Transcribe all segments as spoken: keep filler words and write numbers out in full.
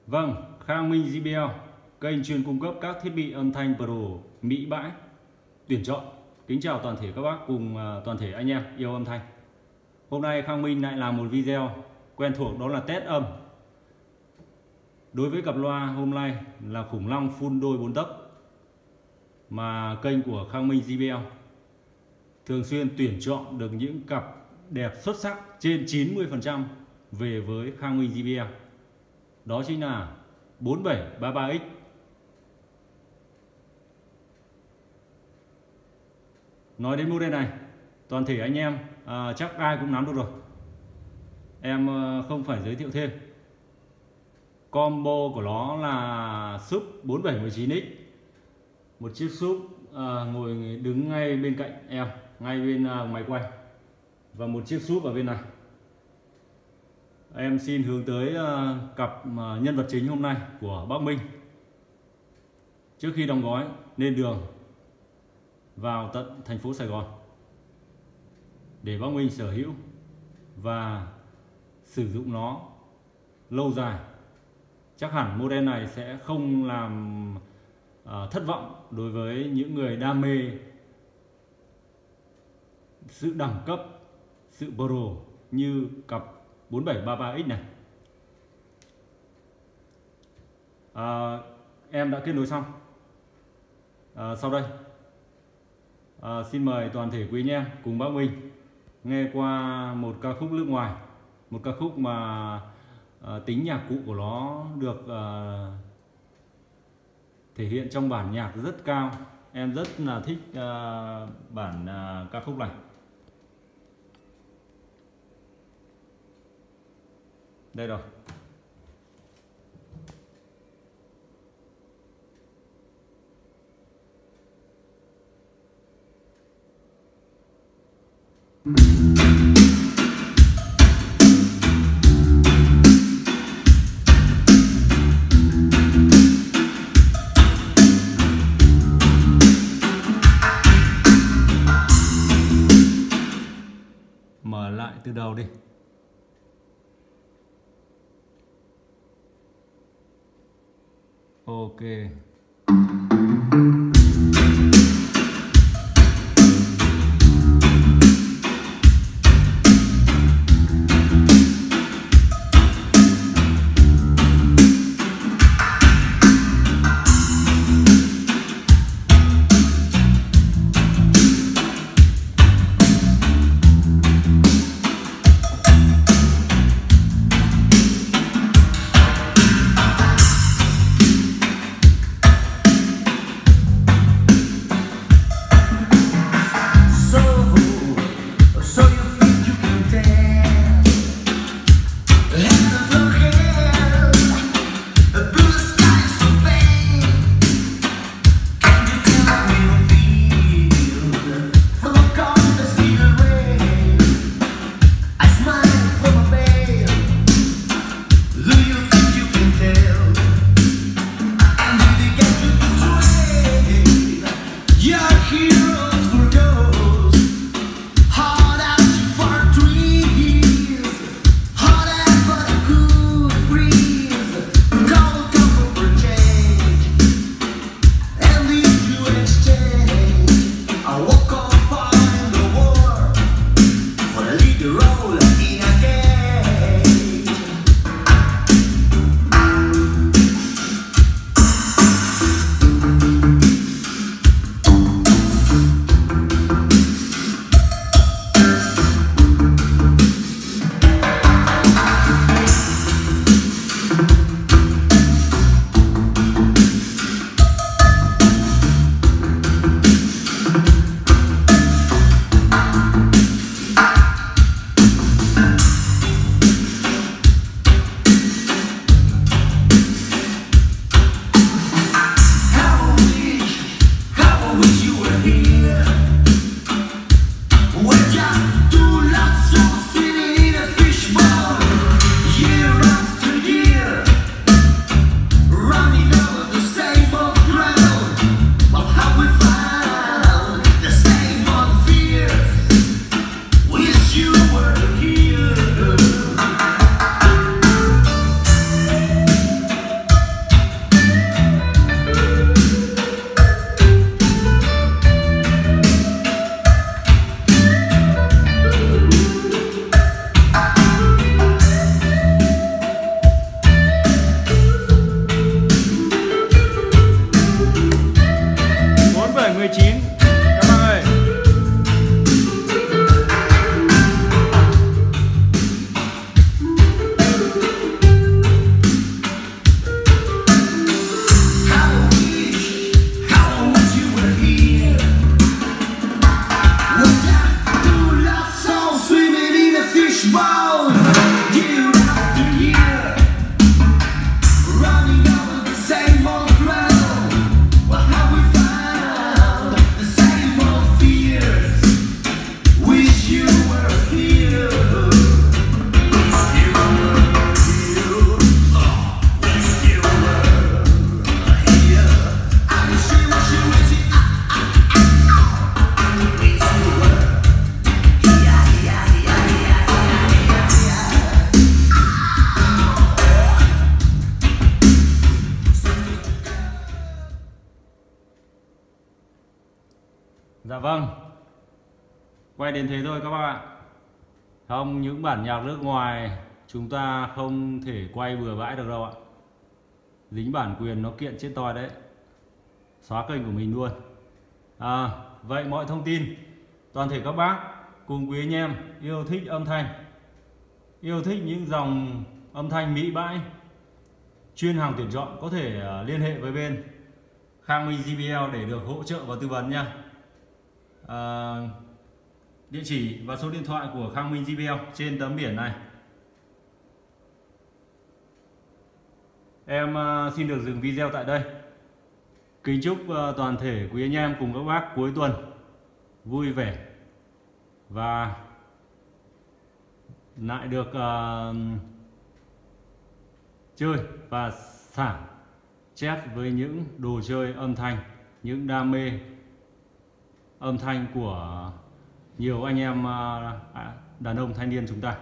Vâng, Khang Minh gi bê lờ, kênh chuyên cung cấp các thiết bị âm thanh Pro Mỹ bãi tuyển chọn. Kính chào toàn thể các bác cùng toàn thể anh em yêu âm thanh. Hôm nay Khang Minh lại làm một video quen thuộc, đó là test âm. Đối với cặp loa hôm nay là khủng long full đôi bốn tấc mà kênh của Khang Minh gi bê lờ thường xuyên tuyển chọn được những cặp đẹp xuất sắc trên chín mươi phần trăm về với Khang Minh gi bê lờ. Đó chính là bốn bảy ba ba x. Nói đến model này, toàn thể anh em à, chắc ai cũng nắm được rồi. Em à, không phải giới thiệu thêm. Combo của nó là sub bốn bảy một chín x. Một chiếc sub à, ngồi đứng ngay bên cạnh em, ngay bên à, máy quay. Và một chiếc sub ở bên này. Em xin hướng tới uh, cặp uh, nhân vật chính hôm nay của bác Minh. Trước khi đóng gói lên đường vào tận thành phố Sài Gòn để bác Minh sở hữu và sử dụng nó lâu dài. Chắc hẳn model này sẽ không làm uh, thất vọng đối với những người đam mê sự đẳng cấp, sự pro như cặp bốn bảy ba ba x này. à, Em đã kết nối xong. à, Sau đây à, xin mời toàn thể quý anh em cùng bác Minh nghe qua một ca khúc nước ngoài. Một ca khúc mà à, tính nhạc cụ của nó được à, thể hiện trong bản nhạc rất cao. Em rất là thích à, bản à, ca khúc này. Đây rồi. Mở lại từ đầu đi. Ok. Dạ vâng, quay đến thế thôi các bạn. Không, những bản nhạc nước ngoài chúng ta không thể quay bừa bãi được đâu ạ. Dính bản quyền nó kiện chết toi đấy. Xóa kênh của mình luôn. À, vậy mọi thông tin toàn thể các bác cùng quý anh em yêu thích âm thanh, yêu thích những dòng âm thanh mỹ bãi, chuyên hàng tuyển chọn có thể liên hệ với bên Khang Minh gi bê lờ để được hỗ trợ và tư vấn nha. À, địa chỉ và số điện thoại của Khang Minh gi bê lờ trên tấm biển này. Em xin được dừng video tại đây. Kính chúc toàn thể quý anh em cùng các bác cuối tuần vui vẻ và lại được uh, chơi và xả chét với những đồ chơi âm thanh, những đam mê âm thanh của nhiều anh em uh, đàn ông thanh niên chúng ta.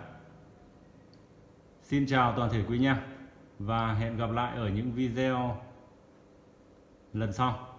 Xin chào toàn thể quý anh em và hẹn gặp lại ở những video lần sau.